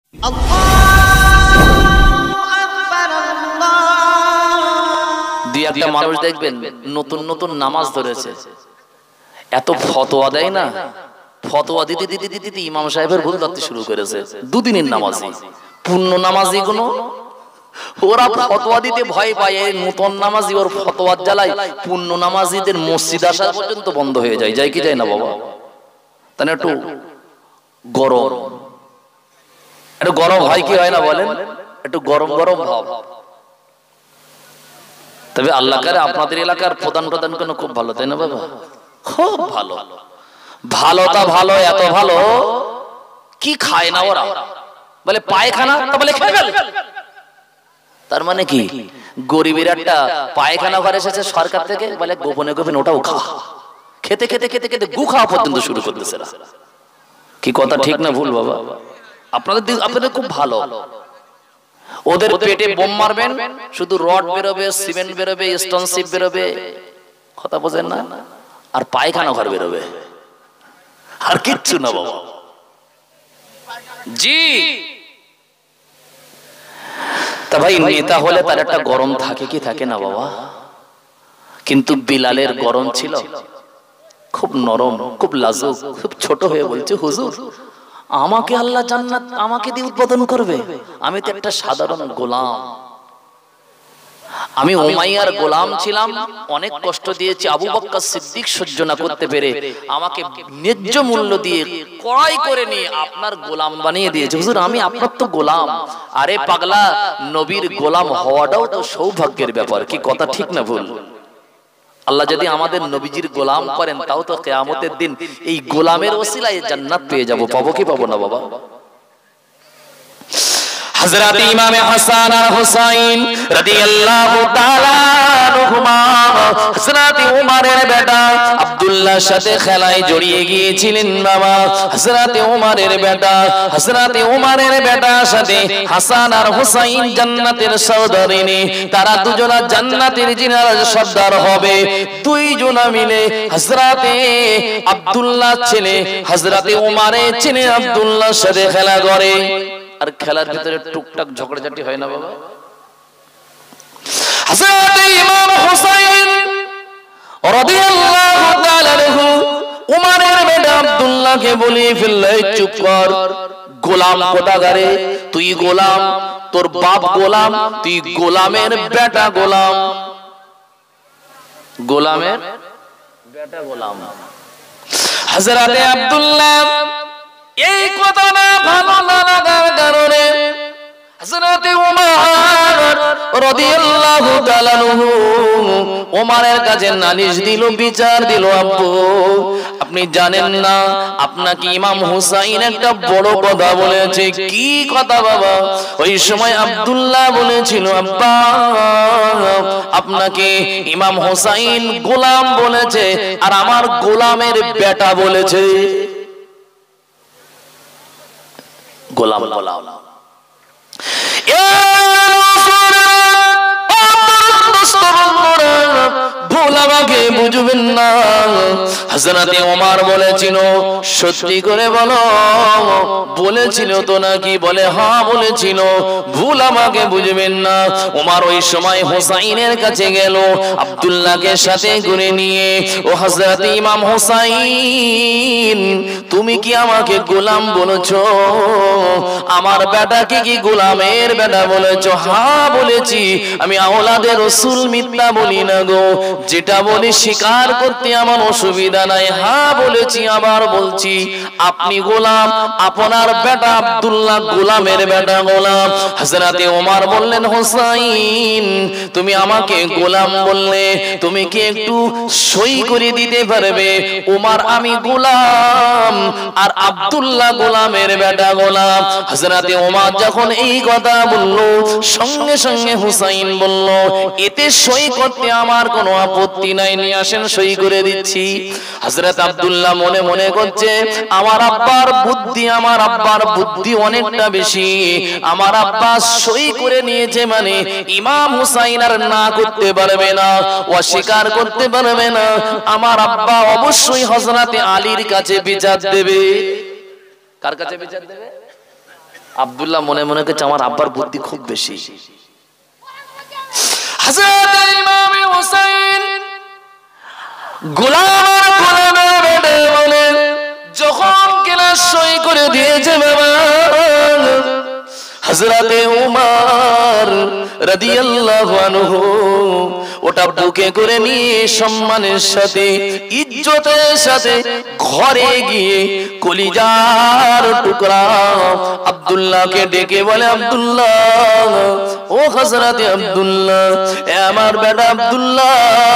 দুই একটা মানুষ দেখবেন নতুন নতুন নামাজ ধরেছে, এত ফতোয়া দেয় না, ফতোয়া দিতে দিতে দিতে ইমাম সাহেবের ভুল ধরতে শুরু করেছে। দুদিনের নামাজি, পূর্ণ নামাজি গুলো ওরা ফতোয়া দিতে ভয় পায়, নতুন নামাজি ওর ফতোয়ার জ্বালায় পূর্ণ নামাজিদের মসজিদ আসা পর্যন্ত বন্ধ হয়ে যায়। যায় কি যায় না বাবা? তাহলে একটু গরম, একটু গরম হয় কি হয় না বলেন? একটু গরম গরম ভাব। তবে আল্লাহ কারে আপনাদের এলাকার প্রধান কেন খুব ভালো, তাই না বাবা? খুব ভালো, ভালোটা ভালো, এত ভালো কি খায় না ওরা, বলে পায়খানা, তা বলে খেয়ে ফেল। তার মানে কি গরিবের একটা পায়খানা ঘর এসেছে সরকার থেকে, বলে গোপনে গোপনে ওটাও খা। খেতে খেতে খেতে খেতে গু খাওয়া পর্যন্ত শুরু করতেছে। কি কথা ঠিক না ভুল বাবা? আপনাদের খুব ভালো। ওদের পেটে বোম মারবেন, শুধু রড বেরোবে, সিমেন্ট বেরোবে, স্টোন শিপ বেরোবে, কথা বোঝেন না? আর পায়খানা ঘর বেরোবে, আর কিচ্ছু না বাবা। জি, তা ভাই নেতা হলে তার একটা গরম থাকে কি থাকে না বাবা? কিন্তু বিলালের গরম ছিল খুব নরম, খুব লাজুক, খুব ছোট হয়ে বলছে, হুজুর আমাকে আল্লাহ জান্নাত আমাকে দিয়ে উদ্বোধন করবে? আমি তো একটা সাধারণ গোলাম, আমি উমাইয়ার গোলাম ছিলাম, অনেক কষ্ট দিয়েছি। আবু বকর সিদ্দিক সহ্য না করতে পেরে আমাকে ন্যায্য মূল্য দিয়ে ক্রয় করে নিয়ে আপনার গোলাম বানিয়ে দিয়েছে। হুজুর আমি আপনার তো গোলাম। আরে পাগলা, নবীর গোলাম হওয়াটাও তো সৌভাগ্যের ব্যাপার। কি কথা ঠিক না ভুল? আল্লাহ যদি আমাদের নবীজির গোলাম করেন, তাও তো কিয়ামতের দিন এই গোলামের ওসিলায় জান্নাত পেয়ে যাব। পাবো কি পাবো না বাবা? হযরত ইমাম হাসান আর হুসাইন রাদিয়াল্লাহু তাআলা আনহুমা হযরত উমরের বেটা আব্দুল্লাহর সাথে খেলায় জড়িয়ে গিয়েছিলেন বাবা। হযরত উমরের বেটার সাথে হাসান আর হুসাইন জান্নাতের সর্দারিনী, তারা দুজনা জান্নাতের জিনার সর্দার হবে। দুইজনা মিলে হযরত আব্দুল্লাহর ছেলে হযরত উমরের ছেলে আব্দুল্লাহর সাথে খেলা করে। আর খেলার ভিতরে টুকটাক ঝগড়াঝাটি হয় না বাবা? হযরত ইমাম হুসাইন রাদিয়াল্লাহু তাআলা আনহু উমরের বেটা আব্দুল্লাহকে বলে ফেললে, চুপ কর, গোলাম কোটাগারে, তুই গোলাম, তোর বাপ গোলাম, তুই গোলামের বেটা গোলাম, গোলামের বেটা গোলাম। হযরত আব্দুল্লাহ এই কথা না ভালো না লাগার কারণে হযরত উমর রাদিয়াল্লাহু তাআলা আনহু উমরের কাছে নালিশ দিল, বিচার দিল। আব্বু আপনি জানেন না আপনাকে ইমাম হুসাইন একটা বড় কথা বলেছে। কি কথা বাবা? ওই সময় আব্দুল্লাহ বলেছিল, আব্বা আপনাকে ইমাম হুসাইন গোলাম বলেছে, আর আমার গোলামের বেটা বলেছে। গোলাম গোলাম ভুল আমাকে বুঝবেন না। হযরত ওমর বলেছিল, সত্যি করে বলো বলেছিল তো নাকি? বলে হ্যাঁ বলেছিল, ভুল আমাকে বুঝবেন না। ওমর ওই সময় হুসাইনের কাছে গেল, আব্দুল্লাহকে সাথে করে নিয়ে, ও হযরত ইমাম হুসাইন তুমি কি আমাকে গোলাম বলেছো? আমার বেটাকে কি গোলামের বেটা বলেছো? হ্যাঁ বলেছি, আমি আওলাদে রাসূল মিথ্যা বলি না গো, যেটা বলি স্বীকার করতে আমার অসুবিধা নাই। হ্যাঁ বলেছি, আবার বলছি, আপনি গোলাম, আপনার বেটা আব্দুল্লাহ গোলামের বেটা গোলাম। হযরত ওমর বললেন, হুসাইন তুমি আমাকে গোলাম বললে, তুমি কি একটু সই করে দিতে পারবে? ওমর আমি গোলাম আর আব্দুল্লাহ গোলামের বেটা গোলাম। হযরত ওমর যখন এই কথা বলল, সঙ্গে সঙ্গে হুসাইন বলল, এতে সই করতে আমার কোনো আপত্তি নাই, নিয়ে আসেন সই করে দিচ্ছি। হযরত আব্দুল্লাহ মনে মনে করছে, আমার আব্বার বুদ্ধি অনেকটা বেশি, আমার আব্বা সই করে নিয়েছে মানে ইমাম হুসাইন আর না করতে পারবে না, অস্বীকার করতে পারবে না। আমার আব্বা অবশ্যই হযরত আলীর কাছে বিচার দেবে। কার কাছে বিচার দেবে? আব্দুল্লাহ মনে মনে করছে আমার আব্বার বুদ্ধি খুব বেশি। হযরত ইমাম হুসাইন গোলামের বেটা বলে যখন ক্লাস সই করে দিয়েছে বাবা, হযরতে উমর রাদিয়াল্লাহু আনহু ওটা বুকে করে নিয়ে সম্মানের সাথে ইজ্জতের সাথে ঘরে গিয়ে কলিজার টুকরা আব্দুল্লাহকে ডেকে বলে, আব্দুল্লাহ, ও হযরতে আব্দুল্লাহ, এ আমার বেটা আব্দুল্লাহ,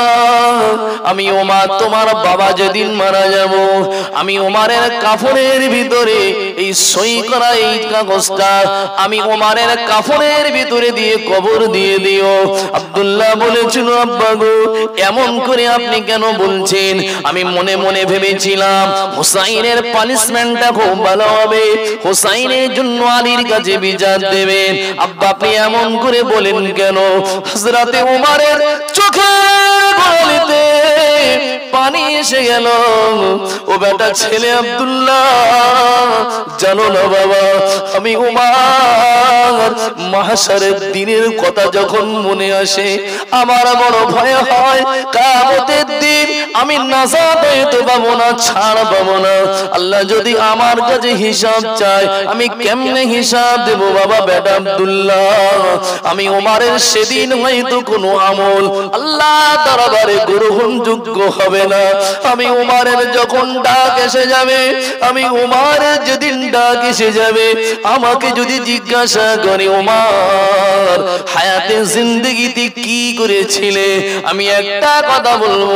আমি ওমর তোমার বাবা যেদিন মারা যাব, আমি ওমরের কাফনের ভিতরে এই সই করা এই কাগজটা আমি ওমরের কাফনের ভিতরে দিয়ে কবর দিয়ে দিও। আব্দুল্লাহ বলেছিল, আব্বা গো, এমন করে আপনি কেন বলছেন? আমি মনে মনে ভেবেছিলাম হুসাইনের পানিশমেন্টটা খুব ভালো হবে, হুসাইনের জন্য আলীর কাছে বিচার দেবেন। আব্বা আপনি এমন করে বলেন কেন? হযরতে ওমরের চোখের গলিতে পানি এসে গেল। ও বেটা ছেলে আব্দুল্লাহ, জানো না বাবা, আমি ওমর মাহশারের দিনের কথা যখন মনে আসে আমার বড় ভয় হয়, কিয়ামতের দিন আমি নাজাত হইতে পাবো না, ছাড় পাবো না। আল্লাহ যদি আমার কাছে হিসাব চায় আমি কেমনে হিসাব দেব বাবা? বেটা আব্দুল্লাহ, আমি ওমরের সেদিন হয়তো কোনো আমল আল্লাহ দরবারে গ্রহণযোগ্য হবে না। আমি ওমরের যখন ডাক এসে যাবে, আমি ওমরের যেদিন ডাক এসে যাবে, আমাকে যদি জিজ্ঞাসা করে ওমর হায়াতে জিন্দেগিতে কি করেছিলে, আমি একটা কথা বলবো,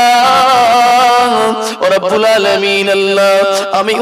আল্লাহ রব্বুল আলামিন, আল্লাহ আমি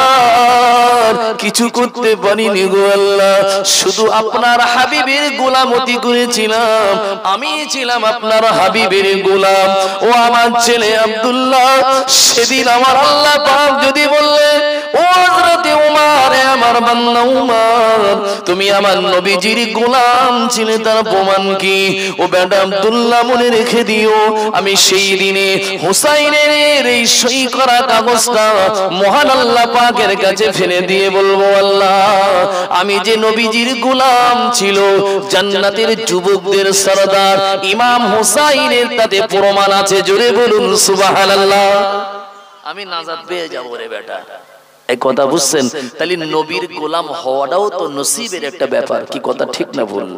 ওমর কিছু করতে পারিনি গো আল্লাহ, শুধু আপনার হাবিবের গোলামতি করেছিলাম, আমি ছিলাম আপনার হাবিবের গোলাম। ও আমার ছেলে আব্দুল্লাহ, সেদিন আমার আল্লাহ পাক যদি বললে, ও হযরতে ওমর, আমার বান্দা ওমর, তুমি আমার নবীজির গোলাম ছিলে, তার প্রমাণ কি? ও বেটা আব্দুল্লাহ মনে রেখে দিও, আমি সেই দিনে হুসাইনের এই সই করা কাগজটা মহান আল্লাহ পাকের কাছে ফেলে দিয়ে বলবো, আল্লাহ আমি যে নবীজির গোলাম ছিল, জান্নাতের যুবকদের সরদার ইমাম হুসাইনের তাতে প্রমাণ আছে। জোরে বলুন সুবহানাল্লাহ। আমি নাজাত পেয়ে যাবো রে বেটা। এই কথা বুঝছেন? তাহলে নবীর গোলাম হওয়াটাও তো নসিবের একটা ব্যাপার। কি কথা ঠিক না ভুল?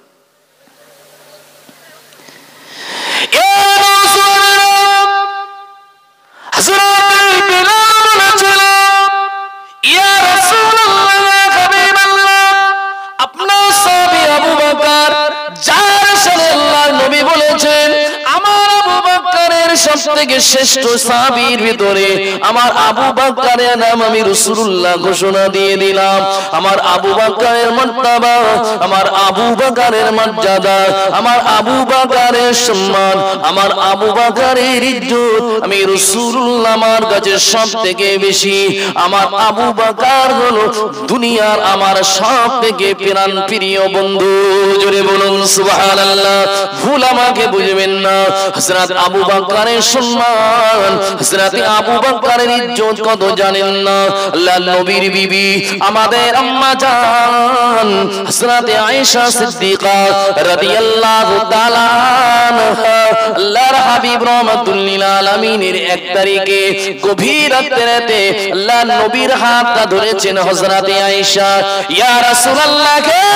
আপনার সাহাবী আবু বকর, যার সাথে আল্লাহ নবী বলেছেন আমার আবু বকরের সবথেকে শ্রেষ্ঠ সাহাবীর ভিতরে আমার আবু বকরের নাম আমি রাসূলুল্লাহ ঘোষণা দিয়ে দিলাম। আমার আবু বকরের মর্তবা, আমার আবু বকরের মর্যাদা, আমার আবু বকরের সম্মান, আমার আবু বকরের ইজ্জত আমি রাসূলুল্লাহ আমার কাছে সবথেকে বেশি। আমার আবু বকর হলো দুনিয়ার আমার সবথেকে প্রাণ প্রিয় বন্ধু। জোরে বলুন সুবহানাল্লাহ। ভুল আমাকে বুঝবেন না। হযরত আবু বকরের সম্মান, হযরত আবু বকরের ইজ্জত কত জানেন না? আল্লাহ নবীর বিবি আমাদের আম্মা জান হযরত আয়েশা সিদ্দিকা রাদিয়াল্লাহু তাআলা আনহা, আল্লাহর হাবিব রাহমাতুল লিল আলামিনের 1 তারিখে গভীর রাতে আল্লাহ নবীর হাতটা ধরেছেন হযরত আয়েশা, ইয়া রাসূলুল্লাহ,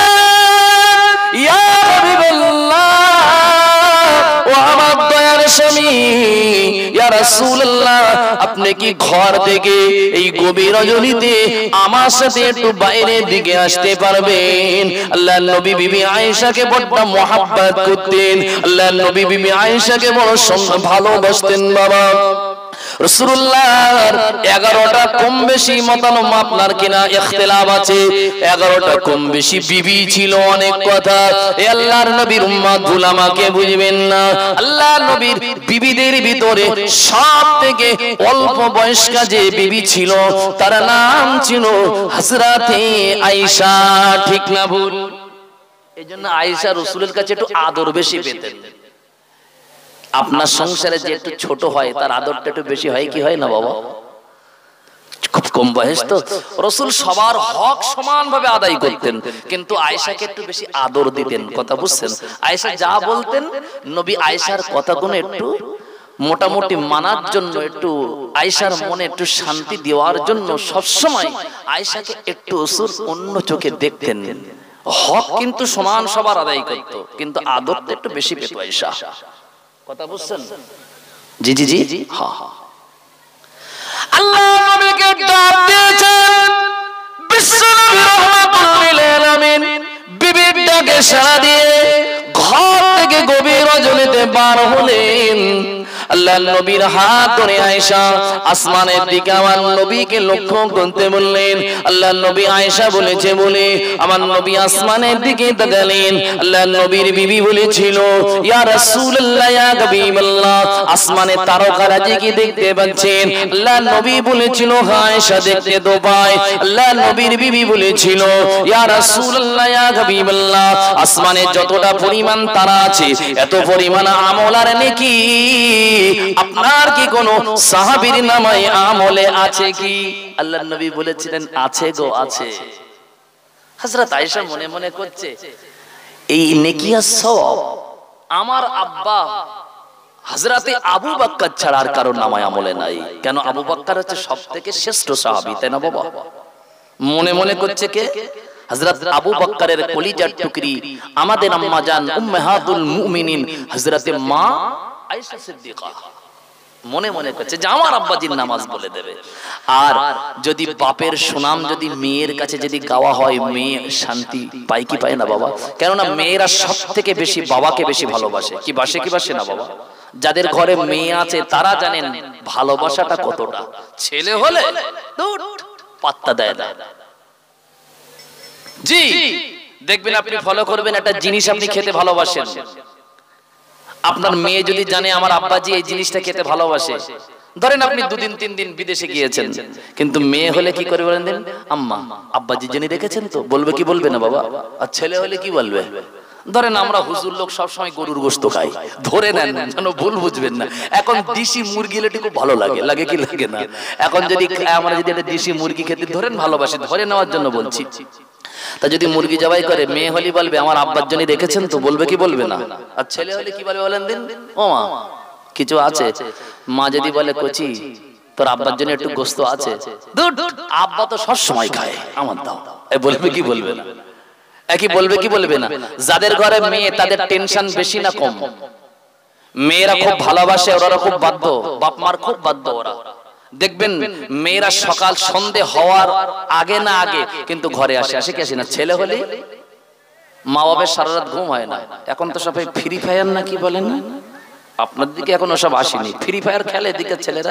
ইয়া হাবিবাল্লাহ, ও আমার দয়ার স্বামী, ইয়া রাসূলুল্লাহ, আপনি কি ঘর থেকে এই গভীর রজনীতে আমার সাথে একটু বাইরের দিকে আসতে পারবেন? আল্লাহর নবী বিবি আয়েশাকে বড় মহব্বত করতেন, আল্লাহর নবী বিবি আয়েশাকে বড় ভালোবাসতেন বাবা। রাসূলুল্লাহর 11টা কম বেশি মতামত আপনার কিনা ইখতিলাফ আছে, 11টা কম বেশি বিবি ছিল। অনেক কথা এ আল্লাহর নবীর উম্মত ভুল আমাকে বুঝবেন না। আল্লাহর নবীর বিবিদের ভিতরে সবথেকে অল্প বয়স্কা যে বিবি ছিল তার নাম ছিল হযরতে আয়েশা। ঠিক না ভুল? এইজন্য আয়েশা রাসূলের কাছে একটু আদর বেশি পেতেন। আপনার সংসারে যে একটু ছোট হয় তার আদরটা একটু বেশি হয় কি হয় না বাবা? খুব কম বয়স তো রাসূল সবার হক সমানভাবে আদায় করতেন, কিন্তু আয়েশাকে একটু বেশি আদর দিতেন। কথা বুঝছেন? আয়েশা যা বলতেন নবী আয়েশার কথাগুলো একটু মোটামুটি মানার জন্য, একটু আয়েশার মনে একটু শান্তি দেওয়ার জন্য সবসময় আয়েশাকে একটু রাসূল অন্য চোখে দেখতেন। হক কিন্তু সমান সবার আদায় করত, কিন্তু আদরটা একটু বেশি পেত আয়েশা। কথা বুঝছেন? জি জি জি, হ্যাঁ হ্যাঁ। আল্লাহ নবীকে ডাক দিয়েছেন, বিশ্বনবী রাহমাতুল লিল আলামিন বিবির ডাকে সাড়া দিয়ে ঘর থেকে গভীর রজনীতে বার হলেন। আল্লাহর নবীর হাত ধরে আয়েশা আসমানের দিকে আমার নবীকে লক্ষ্য করতে বললেন। আল্লাহর নবী আয়েশা বলেছে বলে আমার নবী আসমানের দিকে তাকালেন। আল্লাহর নবীর বিবি বলেছিল, ইয়া রাসূলুল্লাহ, ইয়া হাবিবাল্লাহ, আসমানে তারকারাজি কি দেখতে পাচ্ছেন? আল্লাহর নবী বলেছিল, হ্যাঁ আয়েশা দেখতে তো পাই। আল্লাহর নবীর বিবি বলেছিল, ইয়া রাসূলুল্লাহ, ইয়া হাবিবাল্লাহ, আসমানে যতটা পরিমাণ তারা আছে এত পরিমাণ আমল আর নেকি আপনার কি কোন সাহাবীর নামায় আমলে আছে কি? আল্লাহর নবী বলেছিলেন, আছে গো আছে। হযরত আয়েশা মনে মনে করছে, এই নেকি আর সওয়াব আমার আব্বা হযরতে আবু বকর ছাড়া আর কারো নামায় আমলে নাই। কেন? আবু বকর হচ্ছে সবথেকে শ্রেষ্ঠ সাহাবী, তাই না বাবা? মনে মনে করছে কে? হযরত আবু বকরের কলিজার টুকরি আমাদের আম্মা জান উম্মাহাতুল মুমিনিন হযরতে মা আয়েশা সিদ্দিকা। মনে মনে করছে যে আমার আব্বাজির নামাজ বলে দেবে। আর যদি বাপের সুনাম যদি মেয়ের কাছে যদি গাওয়া হয়, মেয়ে শান্তি পায় কি পায় না বাবা? কেননা মেয়েরা সব থেকে বেশি বাবাকে বেশি ভালোবাসে। কি বাসে কি বাসে না বাবা? যাদের ঘরে মেয়ে আছে তারা জানেন ভালোবাসাটা কতটা। ছেলে হলে পাত্তা দেয় না। জি দেখবেন, আপনি ফলো করবেন, একটা জিনিস আপনি খেতে ভালোবাসেন, আপনার মেয়ে যদি জানে আমার আব্বাজি এই জিনিসটা খেতে ভালোবাসে, ধরেন আপনি 2 দিন 3 দিন বিদেশে গিয়েছেন, কিন্তু মেয়ে হলে কি করে বলেন দেন, আম্মা আব্বাজি জেনে রেখেছেন তো, বলবে কি বলবে না বাবা? আর ছেলে হলে কি বলবে? ধরেন আমরা হুজুর লোক সব সময় গরুর গোশত খাই, ধরে নেন যেন ভুল বুঝবেন না। এখন দেশি মুরগি হলে খুব ভালো লাগে, লাগে কি লাগে না? এখন যদি আমরা যদি একটা দেশি মুরগি খেতে ধরেন ভালোবাসি, ধরে নেওয়ার জন্য বলছি, তা যদি মুরগি জবাই করে মেয়ে হলি বলবে আমার আব্বার জন্য রেখেছেন তো, বলবে কি বলবে না? আর ছেলে হলে কি বলবে বলেন দিন? ও মা কিছু আছে? মা যদি বলে কচি তোর আব্বার জন্য একটু গোশত আছে, আব্বা তো সব সময় খায়, আমার দাও, বলবে কি বলবে না? একই বলবে কি বলবে না? যাদের ঘরে মেয়ে তাদের টেনশন বেশি না কম? মেয়েরা খুব ভালোবাসে, ওরা খুব বাধ্য, বাপ মার খুব বাধ্য ওরা। দেখবেন মেয়েরা সকাল সন্ধে হওয়ার আগে না আগে কিন্তু ঘরে আসে, আসে কি আসে না? ছেলে হলে মা বাবার সারা রাত ঘুম হয় না। এখন তো সবাই ফ্রি ফায়ার না কি বলেন না? আপনার দিকে এখন ওসব আসেনি, ফ্রি ফায়ার খেলে এদিকে ছেলেরা।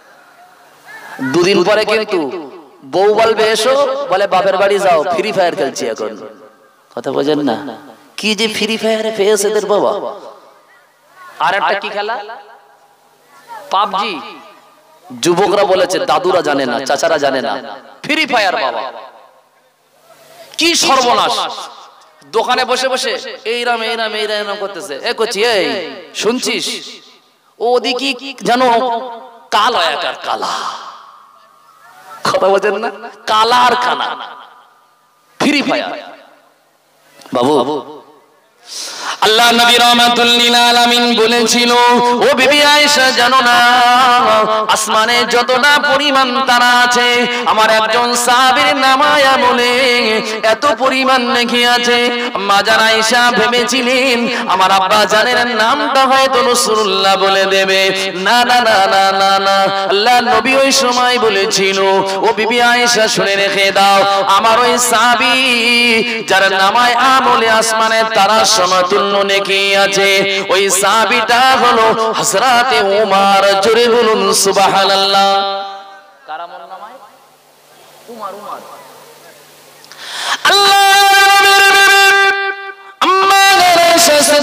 2 দিন পরে কিন্তু বউ বলবে এসো, বলে বাপের বাড়ি যাও, ফ্রি ফায়ার খেলছি এখন। কথা বোঝেন না? কি যে ফ্রি ফায়ারে পেয়েছে এদের বাবা। আর একটা কি খেলা? পাবজি। যুবকরা বলেছে দাদুরা জানে না, চাচারা জানে না, ফ্রি ফায়ার বাবা কি সর্বনাশ। দোকানে বসে বসে এইরাম এইরাম এইরাম করতেছে। এ কচি এই শুনছিস, ওদিকে জানো কালা একার কালা, কথা বোঝেন না? কালা আর কানা ফ্রি ফায়ার বাবু। আল্লাহ নবী রাহমাতুল লিল আলামিন বলেছিল, ও বিবি আয়েশা জানো না আসমানে যতটা পরিমাণ তারা আছে আমার একজন সাহাবীর নামায়া বলে এত পরিমাণ নেকি আছে। মা জান আয়েশা ভেবেছিলেন আমার আব্বা জানের নামটা হয়তো রাসূলুল্লাহ বলে দেবে। না না না না না না, আল্লাহ নবী ওই সময় বলেছিল, ও বিবি আয়েশা শুনে রেখে দাও, আমার ওই সাহাবী যার নামায় আমলে আসমানে তারা সমতুল্য নেকি আছে, ওই সাহাবীটা হলো হযরতে উমর। জোরে বলুন সুবহানাল্লাহ। কার আমল নামায়? উমর। উমর আল্লাহ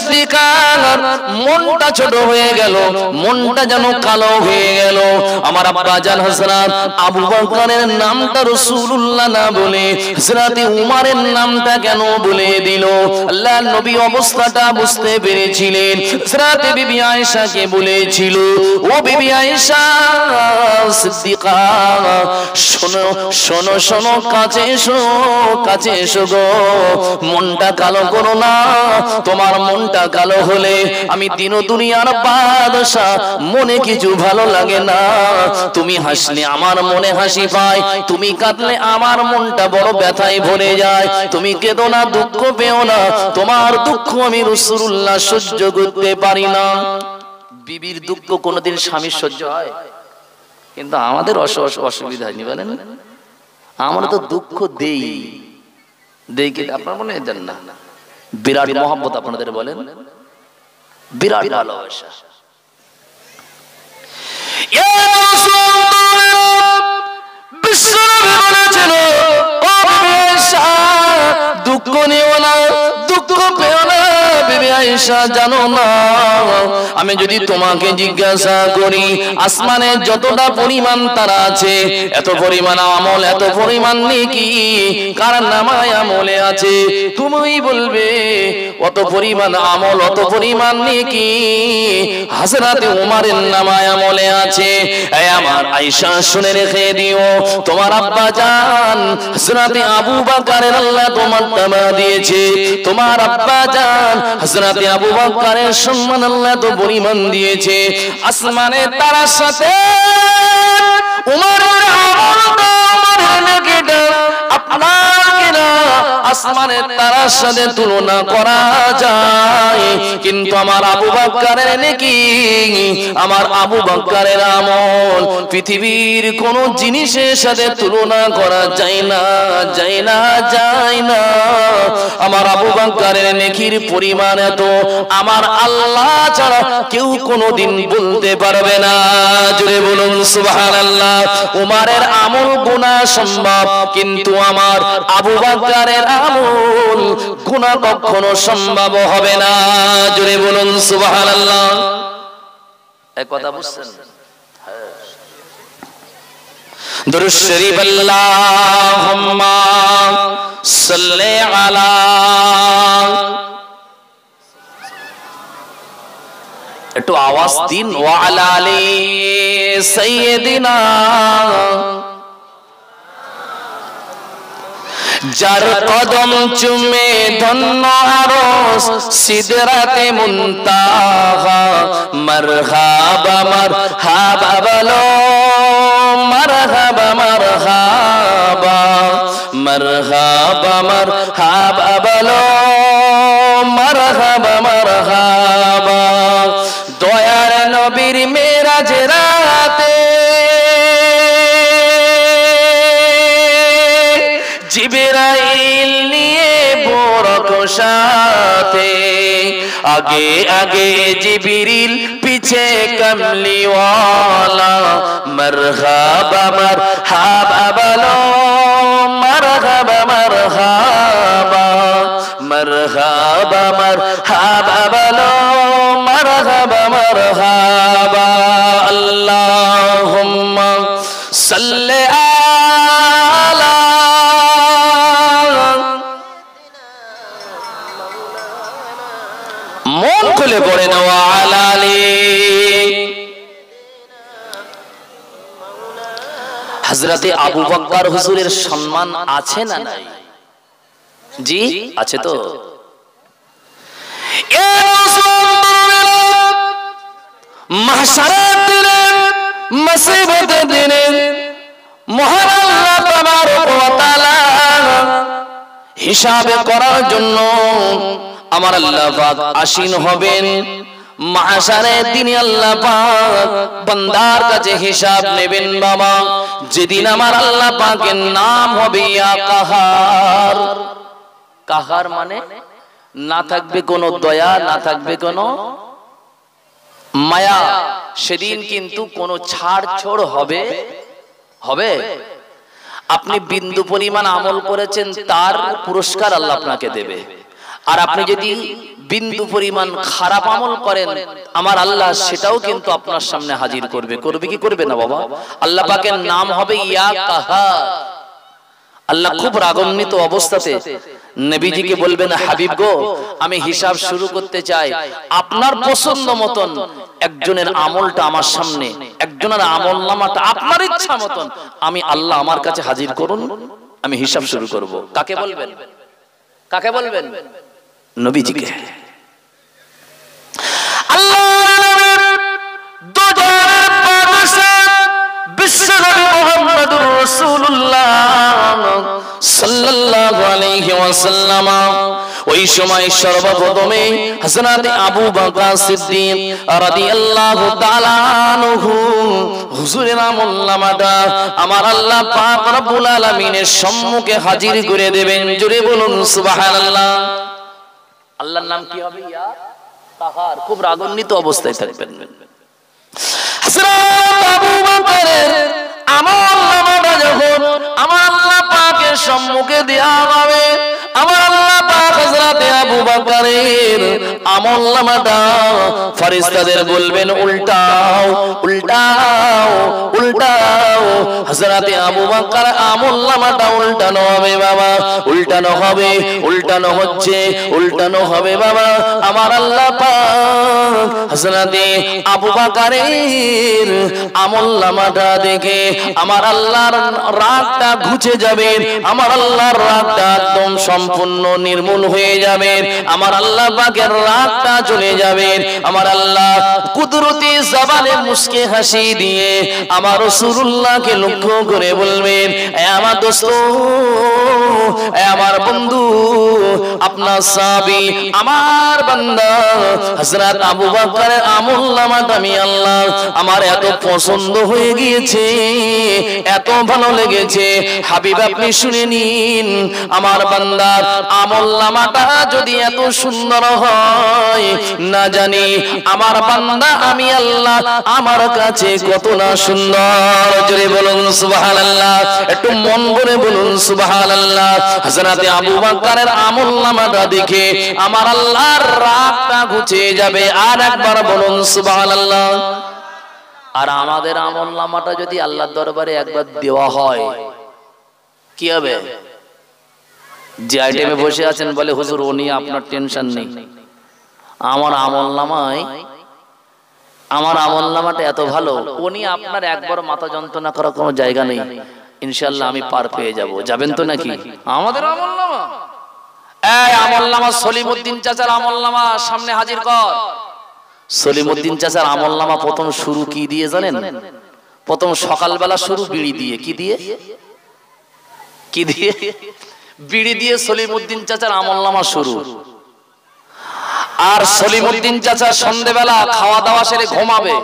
সিদ্দিকার মনটা ছোট হয়ে গেল, মনটা যেন কালো হয়ে গেল। আমার আব্বাজান হযরত আবু বকরের নামটা রাসূলুল্লাহ না বলে হযরত উমরের নামটা কেন বলে দিল? আল্লাহর নবী অবস্থাটা বুঝতে পেরেছিলেন। হযরত বিবি আয়েশাকে বলেছিল, ও বিবি আয়েশা সিদ্দিকা, শোনো শোনো শোনো, কাছে এসো, কাছে এসো গো, মনটা কালো করো না। তোমার মনটা কালো হলে আমি দিন দুনিয়ার বাদশা, মনে কিছু ভালো লাগে না। তুমি হাসলে আমার মনে হাসি পায়, তুমি কাঁদলে আমার মনটা বড় ব্যথায় ভরে যায়। তুমি কেঁদো না, দুঃখ পেও না, তোমার দুঃখ আমি রাসূলুল্লাহ সহ্য করতে পারি না। বিবির দুঃখ কোনোদিন স্বামীর সহ্য হয়? কিন্তু আমাদের অসুবিধা নেই, বলেন? আমরা তো দুঃখ দেই দেই, কি আপনার মনে দেন না? বিরাট মহব্বত আপনাদের, বলেন? বিরাট ভালোবাসা। দুঃখ নিও না, দুঃখ পেও না বিবি আয়েশা, জানো না আমি যদি তোমাকে জিজ্ঞাসা করি আসমানে যতটা পরিমাণ তারা আছে, এত পরিমাণ আমল, এত পরিমাণ নেকি কার নামায় আমলে আছে, তুমি বলবে অত পরিমাণ আমল, অত পরিমাণ নেকি হযরত উমরের নামায় আমলে আছে। এই আমার আয়েশা শুনে রেখে দিও, তোমার আব্বা জান হযরত আবু বকরের আল্লাহ তোমার নামা দিয়েছে, তোমার আব্বা জান হযরত আবু বকরের সম্মান আল্লাহ তো পরিমাণ দিয়েছে। আসমানে তারার সাথে উমরের আমলটা, উমরের নেকিটা আপনার কিনা আসমানের তারার সাথে তুলনা করা যায়, কিন্তু আমার আবু বকরের নেকি, আমার আবু বকরের আমল পৃথিবীর কোন জিনিসের সাথে তুলনা করা যায় না, যায় না, যায় না। আমার আবু বকরের নেকির পরিমাণ এত, আমার আল্লাহ ছাড়া কেউ কোনোদিন বলতে পারবে না। জোরে বলুন সুবহানাল্লাহ। উমরের আমল গুনাহ সম্ভব, কিন্তু আমার আবু বকরের আমল গুনাহ কখনো সম্ভব হবে না। জোরে বলুন সুবহানাল্লাহ। এই কথা বুঝছেন? দুরূদ শরীফ আল্লাহুম্মা সাল্লি আলা, একটু আওয়াজ দিন, ওয়া আলা আলি সাইয়্যিদিনা, যার কদম চুমে ধন্য আরশ সিদরাতে মুনতাহা, মারহাবা মারহাবা বলো, মারহাবা মারহাবা, মারহাবা মারহাবা বলো, মারহাবা মারহাবা। দয়ার নবীর মেরাজ রাতে জিবরাইল নিয়ে বরক সাথে, আগে আগে জিবরিল পিছে কমলিওয়ালা, মারহাবা মারহাবা বলো, মারহাবা মারহাবা, মারহাবা মারহাবা বলো, মারহাবা মারহাবা। আল্লাহুম্মা সাল্লি আলা, মন খুলে পড়ে নেওয়া আলা আলি। হযরতে আবু বকর হুজুরের সম্মান আছে না নাই? জি আছে তো। মাহশারের দিনে, মুসিবতের দিনে মহান আল্লাহ তাবারক ওয়া তাআলা হিসাব করার জন্য আমার আল্লাহ পাক আসীন হবেন। মাহশারের দিনে আল্লাহ পাক বান্দার কাছে হিসাব নেবেন। বাবা, যেদিন আমার আল্লাহ পাকের নাম হবে ইয়া কাহার। কাহার মানে না থাকবে কোনো দয়া, না থাকবে কোনো মায়া। সেদিন কিন্তু কোনো ছাড় ছোড় হবে হবে। আপনি বিন্দু পরিমাণ আমল করেছেন, তার পুরস্কার আল্লাহ আপনাকে দেবে। আর আপনি যদি বিন্দু পরিমাণ খারাপ আমল করেন, আমার আল্লাহ সেটাও কিন্তু আপনার সামনে হাজির করবে। করবে কি করবে না বাবা? আল্লাহ পাকের নাম হবে ইয়া কাহার। আল্লাহ খুব রাগান্বিত অবস্থাতে নবীজিকে বলবেন, হাবিব গো, আমি হিসাব শুরু করতে চাই, আপনার পছন্দ মতন একজনের আমলটা আমার সামনে, একজনের আমলনামাটা আপনার ইচ্ছা মতন আমি আল্লাহ আমার কাছে হাজির করুন, আমি হিসাব শুরু করব। কাকে বলবেন? কাকে বলবেন? নবীজিকে। আল্লাহর দুজানের বাদশা বিশ্বনবী মুহাম্মদুর রাসূলুল্লাহ সাল্লাল্লাহু আলাইহি ওয়াসাল্লাম ওই সময় সর্বপ্রথমে হযরত আবু বকর সিদ্দিক রাদিয়াল্লাহু তাআলা আনহু হুজুরের আমলনামাটা আমার আল্লাহ পাক রব্বুল আলামিনের সম্মুখে হাজির করে দেবেন। জোরে বলুন সুবহানাল্লাহ। আল্লাহর নাম কি হবে? ইয়া কাহার। খুব রাগান্বিত অবস্থায় থাকবেন। হযরত আবু বকরের আমলনামাটা যখন আমার আল্লাহ পাকের সম্মুখে দেয়া হবে, আমার আল্লাহ পাক হযরত আবু বকরের আমলনামাটা ফেরেশতাদের বলবেন উল্টাও উল্টাও উল্টাও। হযরত আবু বকর আমলনামাটা উল্টানো হবে বাবা, উল্টানো হবে, উল্টানো হচ্ছে, উল্টানো হবে বাবা। আমার আল্লাহ পাক হযরত আবু বকরের আমলনামাটা দেখে আমার আল্লাহর রাগটা ঘুচে যাবে, আমার আল্লাহর রাগটা একদম সম্পূর্ণ নির্মূল হয়ে যাবে, আমার আল্লাহ পাকের রাগটা চলে যাবে। আমার আল্লাহ কুদরতি জবানে মুস্কে হাসি দিয়ে আমার রাসূলুল্লাহকে লক্ষ্য করে বলবেন, এ আমার দোস্ত, এ আমার বন্ধু, আপনার সাহাবী, আমার বান্দা হযরত আবু বকরের আমলনামাটা আমি আল্লাহ আমার এত পছন্দ হয়ে গিয়েছে, এত ভালো লেগেছে। হাবিব আপনি শুনে নিন, আমার বান্দার আমলনামাটা যদি এত সুন্দর হয়, না জানি আমার বান্দা আমি আল্লাহ আমার কাছে কত না সুন্দর। জোরে বলুন সুবহানাল্লাহ, একটু মন ভরে বলুন সুবহানাল্লাহ। হযরত আবু বকরের আমলনামাটা দেখে আমার আল্লাহর রাগটা ঘুচে যাবে। আর একবার বলুন সুবহানাল্লাহ। আর আমাদের আমলনামাটা যদি আল্লাহর দরবারে একবার দেওয়া হয়, কি হবে? যে আইটেমে বসে আছেন বলে, হুজুর ও নিয়ে আপনার টেনশন নেই, আমার আমলনামাটা এত ভালো, ও নিয়ে আপনার একবার মাথা যন্ত্রণা করার কোনো জায়গা নেই, ইনশাআল্লাহ আমি পার পেয়ে যাব। যাবেন তো নাকি? আমাদের আমলনামা, এই আমলনামা সলিমউদ্দিন চাচার আমলনামা সামনে হাজির কর। সলিমউদ্দিন চাচার আমলনামা প্রথম শুরু কি দিয়ে জানেন? প্রথম সকালবেলা শুরু বিড়ি দিয়ে। কি দিয়ে? কি দিয়ে? বিড়ি দিয়ে সলিমউদ্দিন চাচার আমলনামা শুরু। আর সলিমউদ্দিন চাচা সন্ধ্যেবেলা খাওয়া দাওয়া সেরে ঘুমাবে,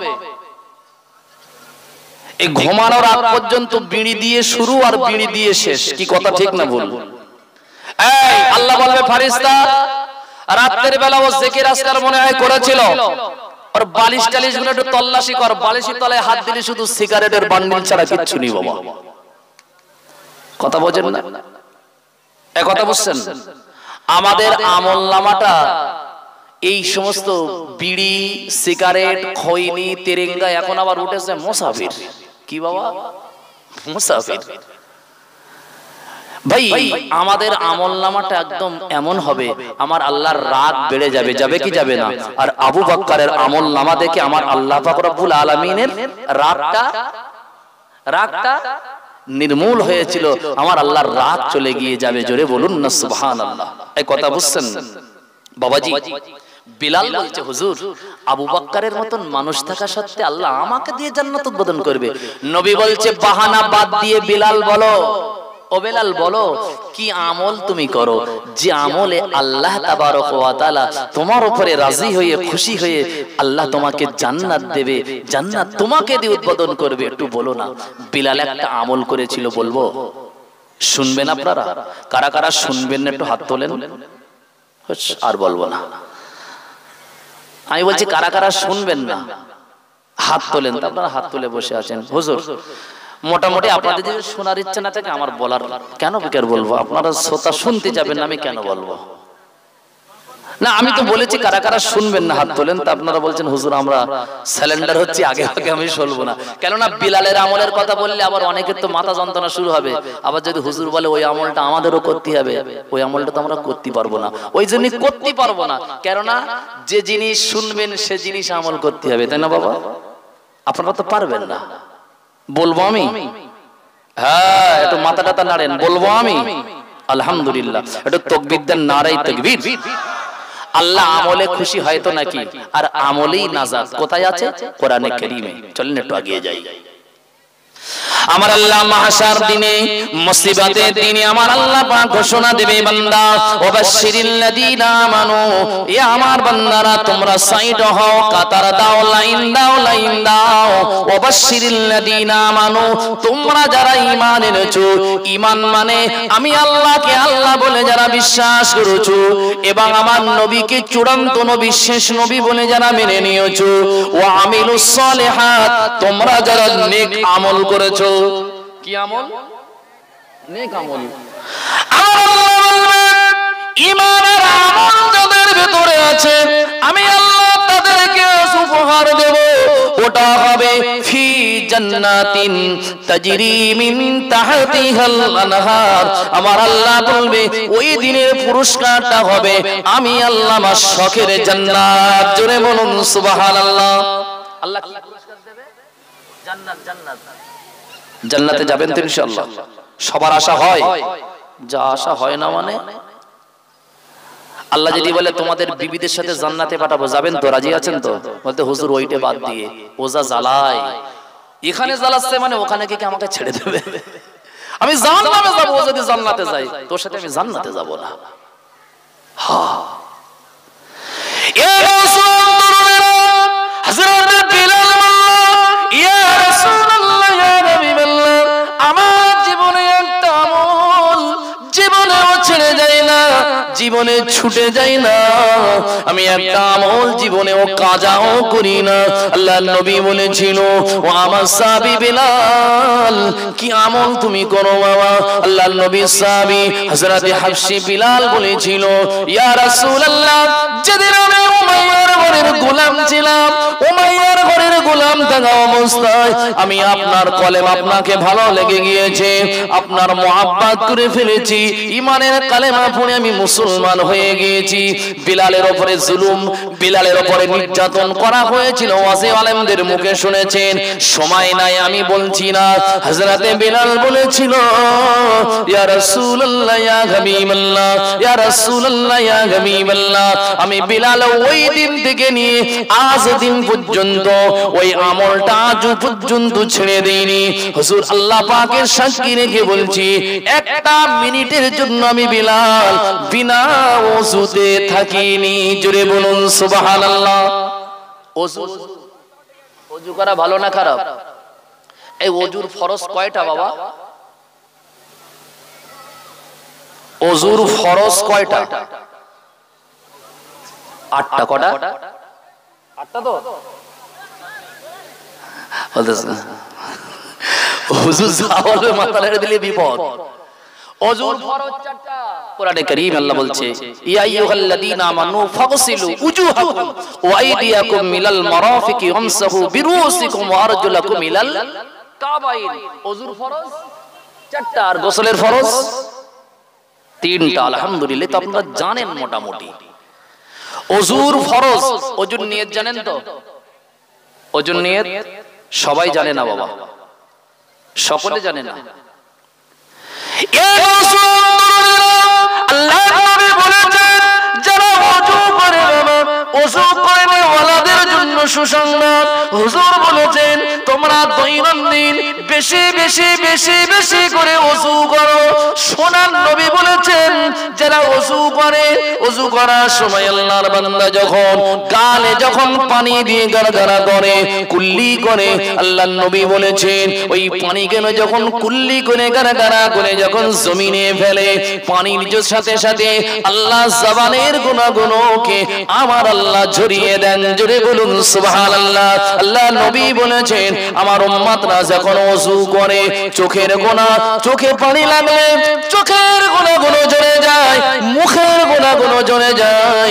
এই ঘুমানোর আগ পর্যন্ত বিড়ি দিয়ে শুরু আর বিড়ি দিয়ে শেষ। কি কথা ঠিক না ভুল? এই আল্লাহ বলবে, ফেরেশতা রাতের বেলা ও জিকির আজকার মনে হয় করেছিল, আর বালিশ টালিশ গুলো একটু তল্লাশি কর, বালিশের তলায় হাত দিলে শুধু সিগারেটের বান্ডিল ছাড়া কিচ্ছু নেই বাবা। কথা বোঝেন না? এই কথা বুঝছেন? আমাদের আমলনামাটা এই সমস্ত বিড়ি, সিগারেট, খৈনি, তেরেঙ্গা, এখন আবার উঠেছে মুসাফির। কি বাবা? মুসাফির। ভাই আমাদের আমলনামাটা একদম এমন হবে, আমার আল্লাহর রাগ বেড়ে যাবে। যাবে কি যাবে না? আর আবু বকরের আমলনামা দেখে আমার আল্লাহ পাক রব্বুল আলামিনের রাগটা নির্মূল হয়েছিল, আমার আল্লাহর রাগ চলে গিয়ে যাবে। জোরে বলুন না সুবহানাল্লাহ। এই কথা বুঝছেন বাবাজি? বিলাল বলছে, হুজুর আবু বকরের মতন মানুষ থাকা সত্ত্বে আল্লাহ আমাকে দিয়ে জান্নাত উদ্বোধন করবে। নবী বলছে, বাহানা বাদ দিয়ে বিলাল বলো, ও বেলাল বলো, কি আমল তুমি করো যে আমলে আল্লাহ তাবারক ওয়া তাআলা তোমার উপরে রাজি হয়ে খুশি হয়ে আল্লাহ তোমাকে জান্নাত দেবে, জান্নাত তোমাকে দিয়ে উদ্বোধন করবে, একটু বলো না। বিলাল একটা আমল করেছিল, বলবো? শুনবেন আপনারা? কারা কারা শুনবেন না একটু হাত তোলেন। আর বলবো না। আমি বলছি কারা কারা শুনবেন না হাত তোলেন। আপনারা হাত তুলে বসে আছেন। হুজুর মোটামুটি আপনাদের যদি শোনার ইচ্ছা না থাকে আমার বলার কেন বেকার বলবো? আপনারা শ্রোতা শুনতে যাবেন, আমি কেন বলবো? না আমি তো বলেছি কারা কারা শুনবেন না হাত তোলেন। তা আপনারা বলছেন হুজুর আমরা সিলিন্ডার হচ্ছে আগে আগে আমি শুনবো না। কেননা বিলালের আমলের কথা বললে আবার অনেকের তো মাথা যন্ত্রণা শুরু হবে। আবার যদি হুজুর বলে ওই আমলটা আমাদেরও করতে হবে, ওই আমলটা তো আমরা করতে পারবো না। ওই জন্যই করতে পারবো না, কেননা যে জিনিস শুনবেন সে জিনিস আমল করতে হবে, তাই না বাবা? আপনারা তো পারবেন না। বলবো আমি? হ্যাঁ, একটু মাথা টাথা নাড়েন। বলবো আমি? আলহামদুলিল্লাহ। একটু তাকবীর দেন, নারায়ে তাকবীর। আল্লাহ আমলে খুশি হয় তো নাকি? আর আমলেই নাজাত কোথায় আছে? কোরআনে কারীমে। চলেন একটু এগিয়ে যাই। আমার আল্লাহ মাহশার দিনে, মুসিবতের দিনে আমার আল্লাহ পাক ঘোষণা দেবে, বান্দা ওয়াবাশশিরিল লাযিনা আমানু, এ আমার বান্দারা তোমরা সাইড হও, কাতার দাও, লাইন দাও, লাইন দাও। ওয়াবাশশিরিল লাযিনা আমানু, তোমরা যারা ঈমান এনেছো, ঈমান মানে আমি আল্লাহকে আল্লাহ বলে যারা বিশ্বাস করেছো এবং আমার নবীকে চূড়ান্ত নবী, শেষ নবী বলে যারা মেনে নিয়েছো, ওয়া আমিলুস সালিহাত, তোমরা যারা নেক আমল করেছো। কি আমল? নেক আমল। ঈমানের আমল যাদের ভিতরে আছে আমি আল্লাহ তাদেরকে উপহার দেব। ওটা হবে ফি জান্নাতিন তাজরি মিন তাহতিহাল আনহার। আমার আল্লাহ বলবে ওই দিনের পুরস্কারটা হবে আমি আল্লাহ আমার শখের জান্নাত। জোরে বলুন সুবহানাল্লাহ। আল্লাহ কি পুরস্কার দেবে? জান্নাত। জান্নাত, জান্নাতে যাবেন তো ইনশাআল্লাহ। সবার আশা হয়? যা আশা হয় না মানে? আল্লাহ যদি বলে তোমাদের বিবিদের সাথে জান্নাতে পাঠাবো, যাবেন তো? রাজি আছেন তো? বলতে হুজুর ওইটা বাদ দিয়ে ওজা জ্বালায়, এখানে জ্বালাচ্ছে মানে ওখানে কি আমাকে ছেড়ে দেবে? আমি জান্নাতে যাব, ও যদি জান্নাতে যায় তোর সাথে আমি জান্নাতে যাব না। হ্যাঁ, এ রাসূল হযরত বিলাল ইয়া রাসূলুল্লাহ, ইয়া নবীল্লাহ, আমার জীবনে একটা আমল জীবনেও ছেড়ে যায় না, জীবনে ছুটে যায় না। আমি একটা আমল জীবনেও কাজাও করি না। আল্লাহর নবী বলেছিল ও আমার সাহাবী বিলাল, কি আমল তুমি করো বাবা? আল্লাহর নবী সাহাবী হযরত হাবশী বিলাল বলেছিল ইয়া রাসূলুল্লাহ, যেদিন আমি উমাইয়ার ঘরের গোলাম ছিলাম, উমাইয়ার ঘরের গোলাম থাকা অবস্থায় আমি আপনার কলেমা আপনাকে ভালো লেগে গিয়েছে, আপনার মুহাব্বত করে ফেলেছি, ঈমানের কালেমা পড়ে আমি মুসলমান হয়ে গিয়েছি। বিলালের উপরে জুলুম, বিলালের উপরে নির্যাতন করা হয়েছিল, ওয়াজি আলেমদের মুখে শুনেছেন। সময় নাই আমি বলছি না। হযরতে বিলাল বলেছিল ইয়া রাসূলুল্লাহ, ইয়া হাবিবাল্লাহ, ইয়া রাসূলুল্লাহ, ইয়া হাবিবাল্লাহ, আমি বিলাল ওই দিন থেকে নিয়ে আজ দিন পর্যন্ত ওই আমলটা আজ পর্যন্ত ছেড়ে দেইনি। হুজুর আল্লাহ পাকের সাক্ষী রেখে বলছি, একটা মিনিটের জন্য আমি বিলাল বিনা ওযুতে থাকিনি। জোরে বলুন সুবহানাল্লাহ। ওযু করা ভালো না খারাপ? এই ওযুর ফরজ কয়টা বাবা? ওযুর ফরজ কয়টা? 8টা। কটা? 8টা তো বলতেছেন হুজুর যাওয়ালে মাথা লেগে দিলে বিপদ। ওযুর ফরজ 4টা। কোরআনে কারীম আল্লাহ বলছে ইয়া আইয়ুহাল্লাযীনা আমানু ফাগসিলু উজুহাকুম ওয়া আইদিয়াকুম মিনাল মারাফিকি ওয়ামসাহু বিরুসিকুম ওয়া আরজুলাকুম মিনাল কাবাইন। ওযুর ফরজ 4টা আর গোসলের ফরজ 3টা। আলহামদুলিল্লাহ, তো আপনারা জানেন মোটামুটি ওযুর ফরজ। ওযুর নিয়ত জানেন তো? ওযুর নিয়ত সবাই জানে না বাবা, সকলে জানে না। আল্লাহর নবী বলেছেন যারা ওযু করে বাবা, ওযু করে ওয়ালাদের জন্য সুসংবাদ। হুজুর বলেছেন তোমরা দৈনন্দিন বেশি বেশি বেশি বেশি করে ওযু করো। সোনার নবী বলেছেন যারা ওযু করে, ওযু করার সময় আল্লাহর বান্দা যখন গালে যখন পানি দিয়ে গারগারা করে, কুল্লি করে, আল্লাহর নবী বলেছেন ওই পানি কেন যখন কুল্লি করে গারগারা করে যখন জমিনে ফেলে, পানির সাথে সাথে আল্লাহ জবানের গুনাহগুলোকে আমার আল্লাহ ঝরিয়ে দেন। জোরে বলুন সুবহানাল্লাহ। আল্লাহ নবী বলেছেন আমার উম্মতরা যখন ওযু করে চোখের গুনাহ, চোখে পানি লাগলে চোখের গুনাহগুলো ঝরে যায়, মুখের গুনাহগুলো ঝরে যায়,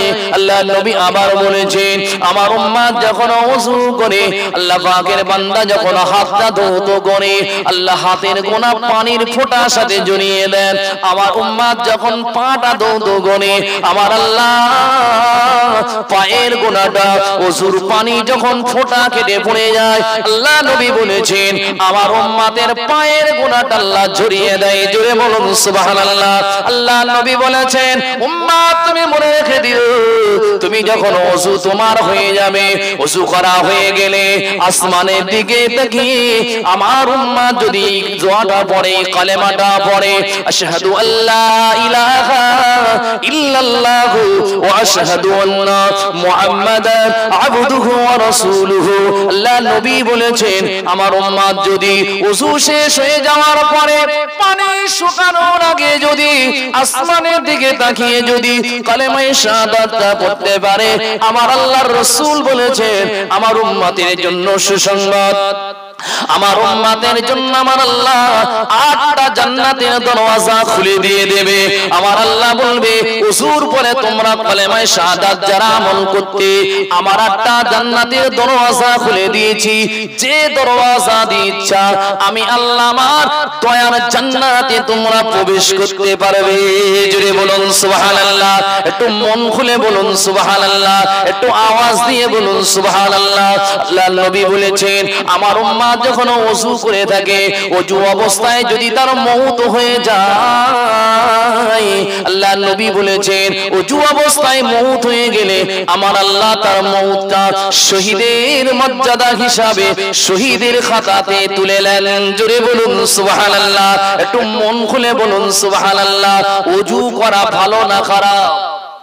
আল্লাহ নবী আবার বলেছেন আমার উম্মত যখন ওযু করে আল্লাহ পাকের বান্দা যখন হাতটা ধৌত করে আল্লাহ হাতের গোনা পানির ফোঁটার সাথে জড়িয়ে দেন আমার উম্মত যখন পাটা ধৌত করে আমার আল্লাহ পায়ের গোনাটা ওযুর পানি যখন ফোঁটা কেটে পড়ে যায় আল্লাহ নবী বলেছেন আমার উম্মতের পায়ের গোনাটা আল্লাহ ঝরিয়ে দেয় জোরে বলুন সুবহানাল্লাহ আল্লাহ নবী বলেছেন উম্মত তুমি মনে রেখে দিও তুমি যখন ওযু তোমার হয়ে যাবে ওযু করা হয়ে গেলে আসমানের দিকে তাকিয়ে আমার উম্মত যদি দোয়াটা পড়ে কালেমাটা পড়ে আশহাদু আল্লা ইলাহা ইল্লাল্লাহ ওয়া আশহাদু আন্না মুহাম্মাদান আবদুহু ওয়া রাসূলুহু আল্লাহ নবী বলেছেন আমার উম্মত যদি ওযু শেষ হয়ে যাওয়ার পরে পানি শুকানোর আগে যদি আসমানের দিকে তাকিয়ে যদি কালেমায়ে শাহাদাতটা পড়তে পারে আমার আল্লাহর রাসূল বলেছেন আমার উম্মতের জন্য সুসংবাদ আমার উম্মতের জন্য আমার আল্লাহ 8টা জান্নাতের দরওয়াজা খুলে দিয়ে দেবে আমার আল্লাহ বলবে ওযুর পরে তোমরা কালেমায়ে শাহাদাত যারা আমল করতে আমার 8টা জান্নাতের দরওয়াজা খুলে দিয়েছি যে দরওয়াজা দিয়ে ইচ্ছা আমি আল্লাহ আমার দয়ার জান্নাতে তোমরা প্রবেশ করতে পারবে জোরে বলুন সুবহানাল্লাহ একটু মন খুলে বলুন সুবহানাল্লাহ একটু আওয়াজ দিয়ে বলুন সুবহানাল্লাহ আল্লাহ নবী বলেছেন আমার উম্মত যখন ওযু করে থাকে ওযু অবস্থায় যদি তার মওত হয়ে যায় আল্লাহ নবী বলেছেন ওযু অবস্থায় মওত হয়ে গেলে আমার আল্লাহ তার মওতটা শহীদের মর্যাদা হিসাবে শহীদের খাতাতে তুলে নেন জোরে বলুন সুবহানাল্লাহ একটু মন খুলে বলুন সুবহানাল্লাহ ওযু করা ভালো না খারাপ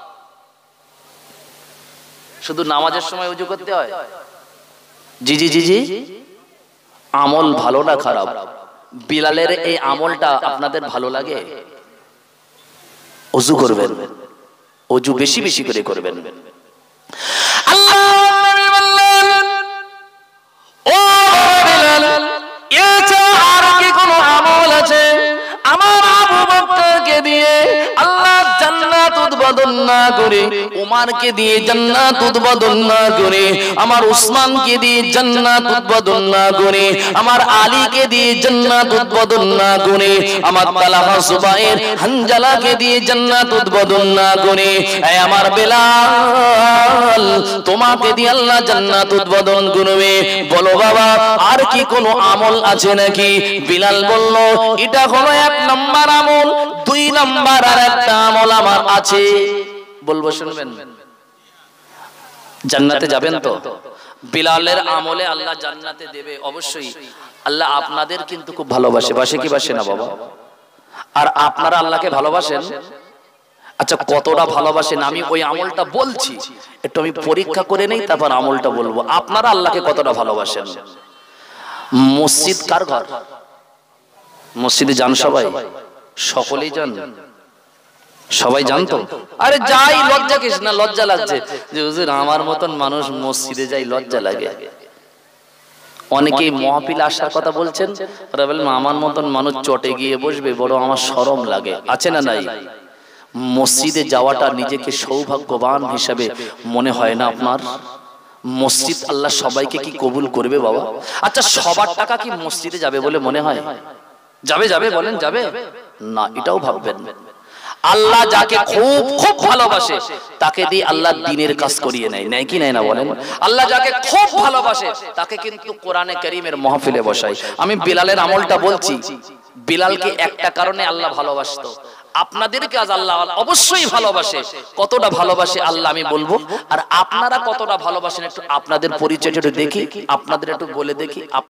শুধু নামাজের সময় ওযু করতে হয় জি জি জি জি আমল ভালো না খারাপ বিলালের এই আমলটা আপনাদের ভালো লাগে ওযু করবেন ওযু বেশি বেশি করে করবেন আল্লাহ নবী বললেন ও বিলাল এটা আর কি কোনো আমল আছে আমার আবু বকরকে দিয়ে আল্লাহ জান্নাত উদ্বোধন না করে উমারকে দিয়ে জান্নাত উদ্বোধন না করে আমার উসমানকে দিয়ে জান্নাত উদ্বোধন না করে আমার আলীকে দিয়ে জান্নাত উদ্বোধন না করে আমার তালহা জুবায়ের হানজালাকে দিয়ে জান্নাত উদ্বোধন না করে এই আমার বেলাল তোমাকে দিয়ে আল্লাহ জান্নাত উদ্বোধন করবে বলো বাবা আর কি কোনো আমল আছে নাকি বিলাল বলল এটা হলো 1 নাম্বার আমল 2 নাম্বার আর একটা আমল আমার আছে বলবো শুনবেন জান্নাতে যাবেন তো বিলালের আমলে আল্লাহ জান্নাতে দেবে অবশ্যই আল্লাহ আপনাদের কিন্তু খুব ভালোবাসে বাসে কি বাসে না বাবা আর আপনারা আল্লাহকে ভালোবাসেন আচ্ছা কতটা ভালোবাসেন আমি ওই আমলটা বলছি একটু আমি পরীক্ষা করে নেই তারপর আমলটা বলবো আপনারা আল্লাহকে কতটা ভালোবাসেন মসজিদ কার ঘর মসজিদে যান সবাই সকলেই যান সবাই জানতো আরে যাই লজ্জা কিস না লজ্জা লাগছে যে হুজুর আমার মতন মানুষ মসজিদে যাই লজ্জা লাগে অনেকেই মাহফিলে আসার কথা বলছেন ওরা বলেন আমার মতন মানুষ চটে গিয়ে বসবে বড় আমার শরম লাগে আছে না নাই মসজিদে যাওয়াটা নিজেকে সৌভাগ্যবান হিসেবে মনে হয় না আপনার মসজিদ আল্লাহ সবাইকে কি কবুল করবে বাবা আচ্ছা সবার টাকা কি মসজিদে যাবে বলে মনে হয় যাবে যাবে বলেন যাবে না এটাও ভাববেন আল্লাহ যাকে খুব খুব ভালোবাসে তাকে দিয়ে আল্লাহ দ্বীনের কাজ করিয়ে নেয় নেয় কি নেয় না বলেন আল্লাহ যাকে খুব ভালোবাসে তাকে কিন্তু কোরআনে কারীমের মাহফিলে বসায় আমি বিলালের আমলটা বলছি বিলালকে একটা কারণে আল্লাহ ভালোবাসতো আপনাদেরকে আজ আল্লাহ অবশ্যই ভালোবাসে কতটা ভালোবাসে আল্লাহ আমি বলবো আর আপনারা কতটা ভালোবাসেন একটু আপনাদের পরিচয়টা একটু দেখি আপনাদের একটু বলে দেখি